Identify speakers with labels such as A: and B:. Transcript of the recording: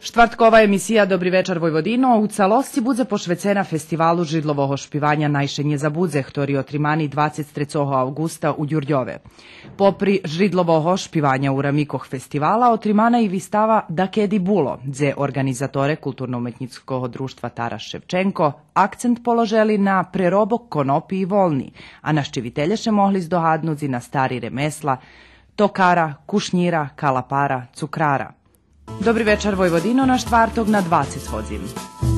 A: Štvrtkova emisija Dobri večer Vojvodino u celosti budze pošvecena festivalu židlovog ošpivanja Najšenje za budze, ktorý otrimani 23. augusta u Đurđove. Popri židlovog ošpivanja u ramikoh festivala otrimana i vistava Da kedi bulo, dze organizatore Kulturno-umetnickog društva Taras Ševčenko akcent položeli na prerobok konopi i volni, a naščivitelješe mohli zdohadnuti na stari remesla, tokara, kušnjira, kalapara, cukrara. Dobri večer Vojvodino na štvartog na 20 vodzin.